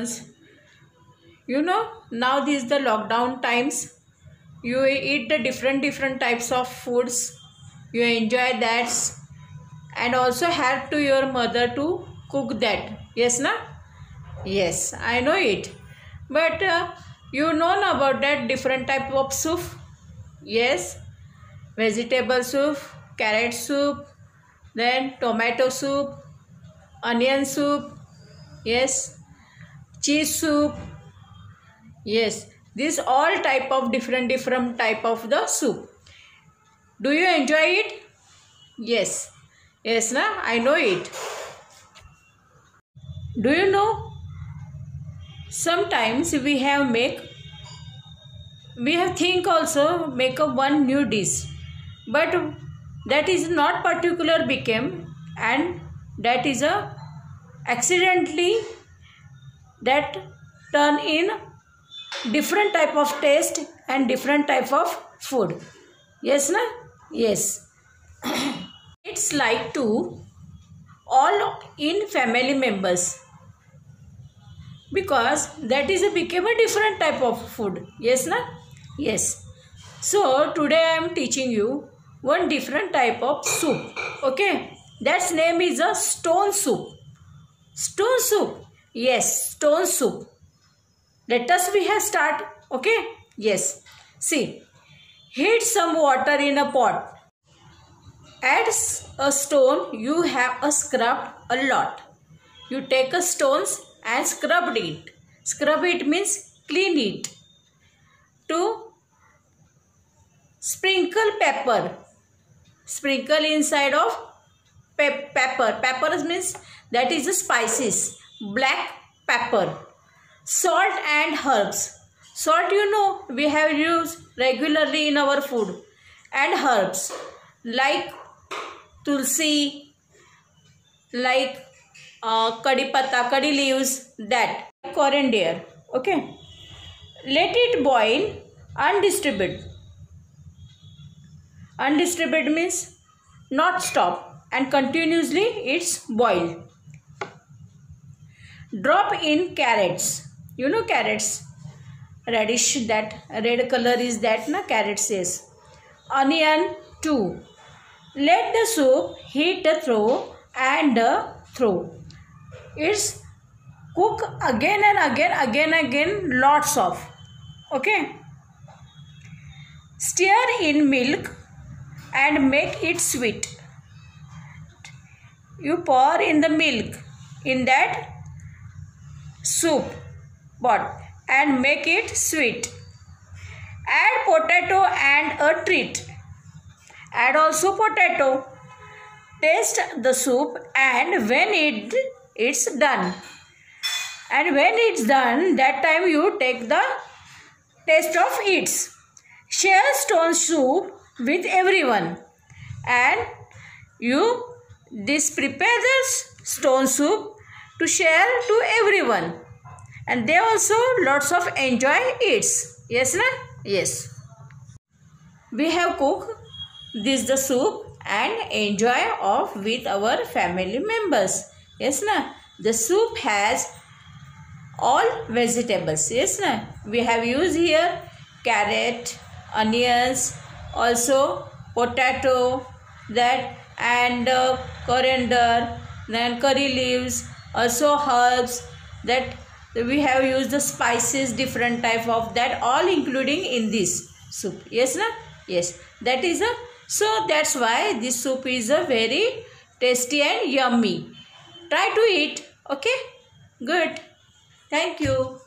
You know, now these the lockdown times. You eat the different types of foods. You enjoy that, and also help to your mother to cook that. Yes, na? Yes, I know it. But you know about that different type of soup? Yes, vegetable soup, carrot soup, then tomato soup, onion soup. Yes, cheese soup. Yes, these all type of different type of the soup. Do you enjoy it? Yes. Yes, na? I know it. Do you know? Sometimes we have think also make a one new dish, but that is not particular became, and that is a accidentally that turn in different type of taste and different type of food. Yes, na? Yes. It's like to all in family members, because that is became a different type of food. Yes, na? Yes. So today I am teaching you one different type of soup. Okay, that's name is a stone soup. Stone soup. Yes, stone soup. Let us start. Okay. Yes. See, heat some water in a pot. Add a stone you have scrubbed a lot. You take a stones and scrubbed it. Scrub it means clean it. To sprinkle pepper. Sprinkle inside of pepper. Pepper means that is the spices. Black pepper. Salt and herbs. Salt, you know, we have used regularly in our food. And herbs like tulsi, like kadi patta, kadi leaves, that. Coriander. Okay. Let it boil undisturbed. Undisturbed means not stop, and continuously it's boiled. Drop in carrots. You know carrots, radish, that red color is that na, carrots is. Onion too. Let the soup heat through and through. It's cook again and again, lots of. Okay. Stir in milk and make it sweet. You pour in the milk in that soup pot and make it sweet. Add potato and a treat. Add also potato. Taste the soup, and when it's done. And when it's done, that time you take the taste of it. Share stone soup with everyone, and you prepare this stone soup to share to everyone, and they also lots of enjoy it. Yes, na? Yes. We have cooked this the soup and enjoy of with our family members. Yes, na? The soup has all vegetables. Yes, na? We have used here carrot, onions, also potato, that, and coriander, then curry leaves, also herbs, that we have used the spices, different type of that, all including in this soup. Yes, na? Yes. That is so that's why this soup is a very tasty and yummy. Try to eat. Okay. Good. Thank you.